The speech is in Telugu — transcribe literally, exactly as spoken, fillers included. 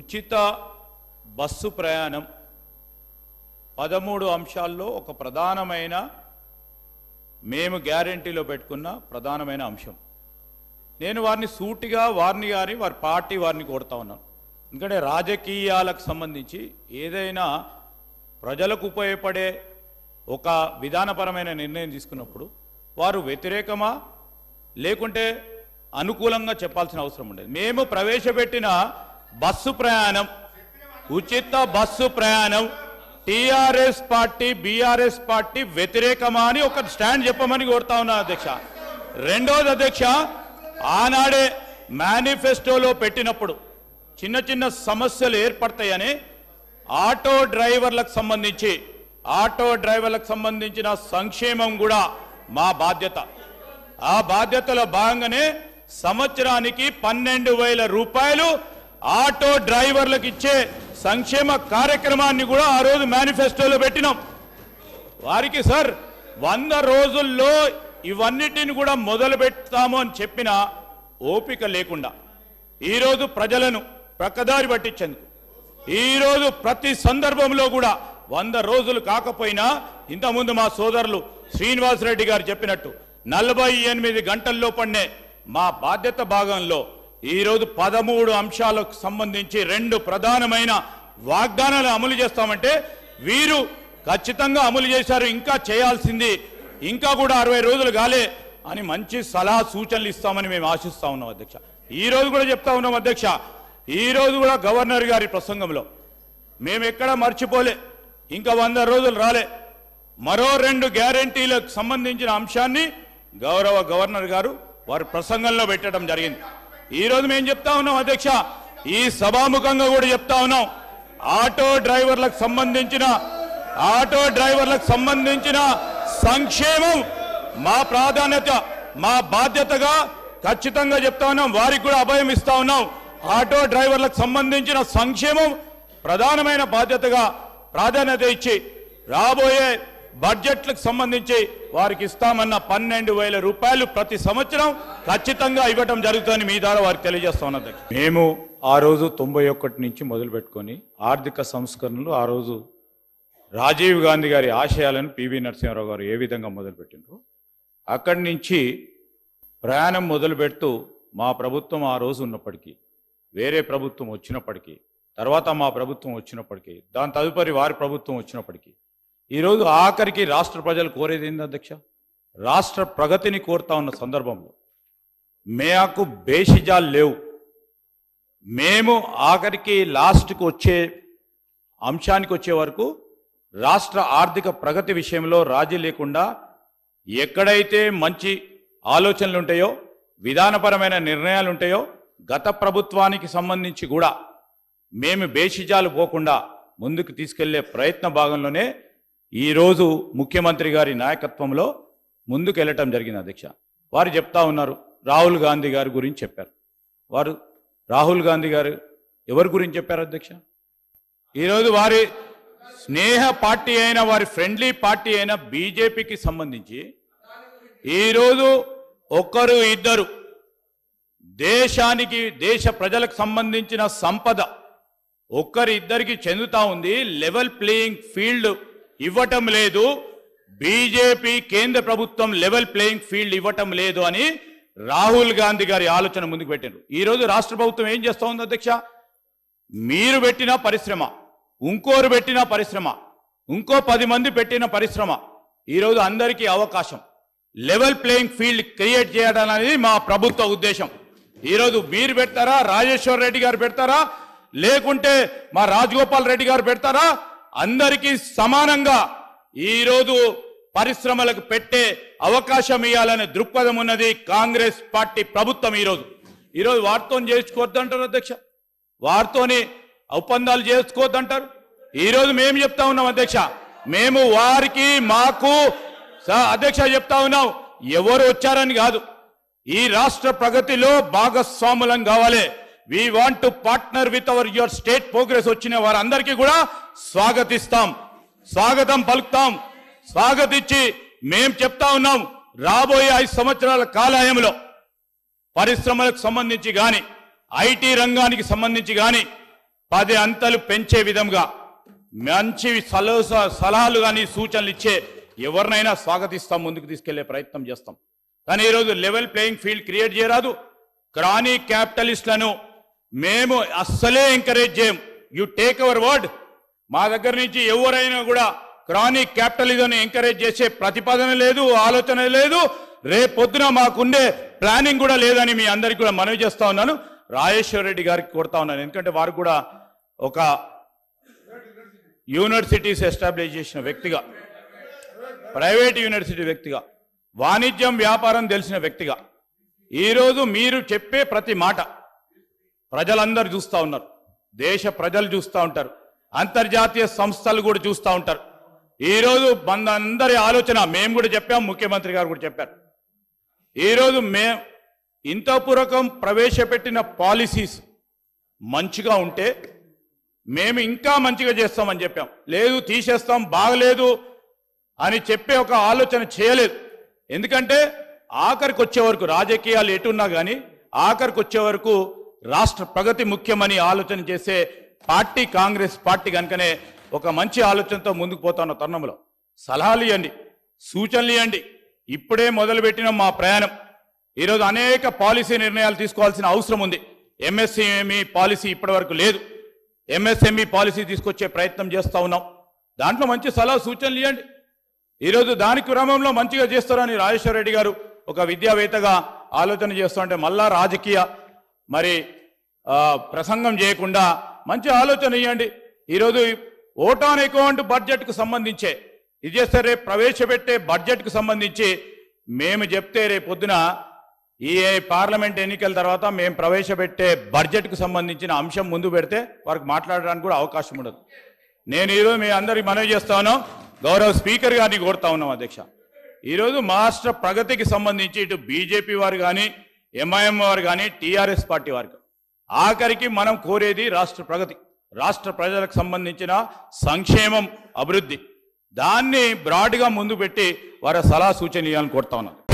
ఉచిత బస్సు ప్రయాణం పదమూడు అంశాల్లో ఒక ప్రధానమైన మేము గ్యారెంటీలో పెట్టుకున్న ప్రధానమైన అంశం. నేను వారిని సూటిగా వారిని గారి వారి పార్టీ వారిని కోరుతా ఉన్నాను. ఎందుకంటే రాజకీయాలకు సంబంధించి ఏదైనా ప్రజలకు ఉపయోగపడే ఒక విధానపరమైన నిర్ణయం తీసుకున్నప్పుడు వారు వ్యతిరేకమా లేకుంటే అనుకూలంగా చెప్పాల్సిన అవసరం ఉండేది. మేము ప్రవేశపెట్టిన బస్సు ప్రయాణం ఉచిత బస్సు ప్రయాణం టీఆర్ఎస్ పార్టీ బీఆర్ఎస్ పార్టీ వ్యతిరేకమా అని ఒక స్టాండ్ చెప్పమని కోరుతా ఉన్నా అధ్యక్ష. రెండోది అధ్యక్ష, ఆనాడే మేనిఫెస్టోలో పెట్టినప్పుడు చిన్న చిన్న సమస్యలు ఏర్పడతాయని ఆటో డ్రైవర్లకు సంబంధించి ఆటో డ్రైవర్లకు సంబంధించిన సంక్షేమం కూడా మా బాధ్యత. ఆ బాధ్యతలో భాగంగానే సంవత్సరానికి పన్నెండు వేల రూపాయలు ఆటో డ్రైవర్లకు ఇచ్చే సంక్షేమ కార్యక్రమాన్ని కూడా ఆ రోజు మేనిఫెస్టోలో పెట్టినాం. వారికి సార్ వంద రోజుల్లో ఇవన్నిటిని కూడా మొదలు పెడతాము అని చెప్పిన ఓపిక లేకుండా ఈరోజు ప్రజలను ప్రక్కదారి పట్టించేందుకు ఈరోజు ప్రతి సందర్భంలో కూడా వంద రోజులు కాకపోయినా ఇంతకుముందు మా సోదరులు శ్రీనివాసరెడ్డి గారు చెప్పినట్టు నలభై ఎనిమిది గంటల్లో పడినే మా బాధ్యత భాగంలో ఈరోజు పదమూడు అంశాలకు సంబంధించి రెండు ప్రధానమైన వాగ్దానాలు అమలు చేస్తామంటే వీరు ఖచ్చితంగా అమలు చేశారు, ఇంకా చేయాల్సింది ఇంకా కూడా అరవై రోజులు కాలే అని మంచి సలహా సూచనలు ఇస్తామని మేము ఆశిస్తా ఉన్నాం అధ్యక్ష. ఈ రోజు కూడా చెప్తా ఉన్నాం అధ్యక్ష, ఈ రోజు కూడా గవర్నర్ గారి ప్రసంగంలో మేము ఎక్కడ మర్చిపోలే, ఇంకా వంద రోజులు రాలే, మరో రెండు గ్యారెంటీలకు సంబంధించిన అంశాన్ని గౌరవ గవర్నర్ గారు వారి ప్రసంగంలో పెట్టడం జరిగింది. ఈ రోజు మేము చెప్తా ఉన్నాం అధ్యక్ష, ఈ సభాముఖంగా కూడా చెప్తా ఉన్నాం, ఆటో డ్రైవర్లకు సంబంధించిన ఆటో డ్రైవర్లకు సంబంధించిన సంక్షేమం మా ప్రాధాన్యత మా బాధ్యతగా ఖచ్చితంగా చెప్తా ఉన్నాం. వారికి కూడా అభయం ఇస్తా ఉన్నాం. ఆటో డ్రైవర్లకు సంబంధించిన సంక్షేమం ప్రధానమైన బాధ్యతగా ప్రాధాన్యత ఇచ్చి రాబోయే బడ్జెట్లకు సంబంధించి వారికి ఇస్తామన్న పన్నెండు వేల రూపాయలు ప్రతి సంవత్సరం ఖచ్చితంగా ఇవ్వటం జరుగుతుందని మీ ద్వారా వారికి తెలియజేస్తా ఉన్నది. మేము ఆ రోజు తొంభై ఒకటి నుంచి మొదలు పెట్టుకొని ఆర్థిక సంస్కరణలు ఆ రోజు రాజీవ్ గాంధీ గారి ఆశయాలను పివి నరసింహారావు గారు ఏ విధంగా మొదలుపెట్టినారు అక్కడి నుంచి ప్రయాణం మొదలు పెడుతూ మా ప్రభుత్వం ఆ రోజు ఉన్నప్పటికీ వేరే ప్రభుత్వం వచ్చినప్పటికీ తర్వాత మా ప్రభుత్వం వచ్చినప్పటికీ దాని తదుపరి వారి ప్రభుత్వం వచ్చినప్పటికీ ఈరోజు ఆఖరికి రాష్ట్ర ప్రజలు కోరేది ఏంది అధ్యక్ష? రాష్ట్ర ప్రగతిని కోరుతా ఉన్న సందర్భంలో మేకు బేషిజాలు లేవు. మేము ఆఖరికి లాస్ట్కి వచ్చే అంశానికి వచ్చే వరకు రాష్ట్ర ఆర్థిక ప్రగతి విషయంలో రాజీ లేకుండా ఎక్కడైతే మంచి ఆలోచనలు ఉంటాయో విధానపరమైన నిర్ణయాలు ఉంటాయో గత ప్రభుత్వానికి సంబంధించి కూడా మేము బేషిజాలు పోకుండా ముందుకు తీసుకెళ్లే ప్రయత్న భాగంలోనే ఈరోజు ముఖ్యమంత్రి గారి నాయకత్వంలో ముందుకు వెళ్ళటం జరిగింది అధ్యక్ష. వారు చెప్తా ఉన్నారు రాహుల్ గాంధీ గారి గురించి చెప్పారు. వారు రాహుల్ గాంధీ గారు ఎవరి గురించి చెప్పారు అధ్యక్ష? ఈరోజు వారి స్నేహ పార్టీ అయిన వారి ఫ్రెండ్లీ పార్టీ అయిన బీజేపీకి సంబంధించి ఈరోజు ఒకరు ఇద్దరు దేశానికి దేశ ప్రజలకు సంబంధించిన సంపద ఒక్కరి ఇద్దరికి చెందుతా ఉంది. లెవెల్ ప్లేయింగ్ ఫీల్డ్ ఇవ్వటం లేదు, బీజేపీ కేంద్ర ప్రభుత్వం లెవెల్ ప్లేయింగ్ ఫీల్డ్ ఇవ్వటం లేదు అని రాహుల్ గాంధీ గారి ఆలోచన ముందుకు పెట్టారు. ఈరోజు రాష్ట్ర ప్రభుత్వం ఏం చేస్తూ ఉంది అధ్యక్ష? మీరు పెట్టిన పరిశ్రమ, ఇంకోరు పెట్టిన పరిశ్రమ, ఇంకో పది మంది పెట్టిన పరిశ్రమ, ఈరోజు అందరికీ అవకాశం లెవెల్ ప్లేయింగ్ ఫీల్డ్ క్రియేట్ చేయడం అనేది మా ప్రభుత్వ ఉద్దేశం. ఈరోజు మీరు పెడతారా, రాజేశ్వర్ రెడ్డి గారు పెడతారా, లేకుంటే మా రాజగోపాల్ రెడ్డి గారు పెడతారా, అందరికీ సమానంగా ఈరోజు పరిశ్రమలకు పెట్టే అవకాశం ఇవ్వాలనే దృక్పథం ఉన్నది కాంగ్రెస్ పార్టీ ప్రభుత్వం. ఈరోజు ఈరోజు వారితో చేసుకోవద్దంటారు అధ్యక్ష, వారితోని ఒప్పందాలు చేసుకోవద్దంటారు. ఈరోజు మేము చెప్తా ఉన్నాం అధ్యక్ష, మేము వారికి మాకు అధ్యక్ష చెప్తా ఉన్నాం, ఎవరు వచ్చారని కాదు, ఈ రాష్ట్ర ప్రగతిలో భాగస్వాములం కావాలి. We want to partner with our your state progress. వచ్చిన వారందరికీ కూడా స్వాగతిస్తాం, స్వాగతం పలుకుతాం. స్వాగతించి మేం చెప్తా ఉన్నాం, రాబోయే ఐదు సంవత్సరాల కాలాయంలో పరిశ్రమలకు సంబంధించి కానీ ఐటీ రంగానికి సంబంధించి కానీ పది అంతలు పెంచే విధంగా మంచి సలహా సలహాలు కానీ సూచనలు ఇచ్చే ఎవరినైనా స్వాగతిస్తాం, ముందుకు తీసుకెళ్లే ప్రయత్నం చేస్తాం. కానీ ఈరోజు లెవెల్ ప్లేయింగ్ ఫీల్డ్ క్రియేట్ చేయరాదు. క్రానీ క్యాపిటలిస్టులను మేము అస్సలే ఎంకరేజ్ చేయం. You take our word. మా దగ్గర నుంచి ఎవరైనా కూడా క్రానిక్ క్యాపిటలిజం ఎంకరేజ్ చేసే ప్రతిపాదన లేదు, ఆలోచన లేదు. రేపొద్దున మాకుండే ప్లానింగ్ కూడా లేదని మీ అందరికీ కూడా మనవి చేస్తా ఉన్నాను. రాజేశ్వర రెడ్డి గారికి కోరుతా ఉన్నాను, ఎందుకంటే వారు కూడా ఒక యూనివర్సిటీస్ ఎస్టాబ్లిష్ చేసిన వ్యక్తిగా, ప్రైవేట్ యూనివర్సిటీ వ్యక్తిగా, వాణిజ్యం వ్యాపారం తెలిసిన వ్యక్తిగా ఈరోజు మీరు చెప్పే ప్రతి మాట ప్రజలందరూ చూస్తూ ఉన్నారు, దేశ ప్రజలు చూస్తూ ఉంటారు, అంతర్జాతీయ సంస్థలు కూడా చూస్తూ ఉంటారు. ఈరోజు మనందరి ఆలోచన, మేము కూడా చెప్పాం, ముఖ్యమంత్రి గారు కూడా చెప్పారు. ఈరోజు మే ఇంతపూర్వకం ప్రవేశపెట్టిన పాలసీస్ మంచిగా ఉంటే మేము ఇంకా మంచిగా చేస్తామని చెప్పాం. లేదు తీసేస్తాం, బాగలేదు అని చెప్పే ఒక ఆలోచన చేయలేదు. ఎందుకంటే ఆఖరికి వచ్చే వరకు రాజకీయాలు ఎటున్నా కానీ ఆఖరికి వచ్చే వరకు రాష్ట్ర ప్రగతి ముఖ్యమని ఆలోచన చేసే పార్టీ కాంగ్రెస్ పార్టీ కనుకనే ఒక మంచి ఆలోచనతో ముందుకు పోతున్న తరుణంలో సలహాలు ఇవ్వండి, సూచనలు ఇవ్వండి. ఇప్పుడే మొదలుపెట్టిన మా ప్రయాణం. ఈరోజు అనేక పాలసీ నిర్ణయాలు తీసుకోవాల్సిన అవసరం ఉంది. ఎంఎస్ఎంఈ పాలసీ ఇప్పటి వరకు లేదు. ఎంఎస్ఎంఈ పాలసీ తీసుకొచ్చే ప్రయత్నం చేస్తూ ఉన్నాం. దాంట్లో మంచి సలహా సూచనలు ఇవ్వండి. ఈరోజు దాని క్రమంలో మంచిగా చేస్తారని రాజేశ్వర రెడ్డి గారు ఒక విద్యావేత్తగా ఆలోచన చేస్తూ ఉంటే మళ్ళా రాజకీయ మరి ప్రసంగం చేయకుండా మంచి ఆలోచన ఇవ్వండి. ఈరోజు ఓట్ ఆన్ అకౌంట్ బడ్జెట్కు సంబంధించే ఇది చేస్తే రేపు ప్రవేశపెట్టే బడ్జెట్కు సంబంధించి మేము చెప్తే రేపు పొద్దున ఈ పార్లమెంట్ ఎన్నికల తర్వాత మేము ప్రవేశపెట్టే బడ్జెట్కు సంబంధించిన అంశం ముందు పెడితే వారికి మాట్లాడడానికి కూడా అవకాశం ఉండదు. నేను ఈరోజు మీ అందరికి మనవి చేస్తాను, గౌరవ స్పీకర్ గారిని కోరుతా ఉన్నాం అధ్యక్ష. ఈరోజు రాష్ట్ర ప్రగతికి సంబంధించి ఇటు బీజేపీ వారు కానీ ఎంఐఎం వారు కానీ టీఆర్ఎస్ పార్టీ వారికి ఆఖరికి మనం కోరేది రాష్ట్ర ప్రగతి, రాష్ట్ర ప్రజలకు సంబంధించిన సంక్షేమం, అభివృద్ధి. దాన్ని బ్రాడ్గా ముందు పెట్టి వారి సలహా సూచన ఇవ్వాలని కోరుతా ఉన్నాను.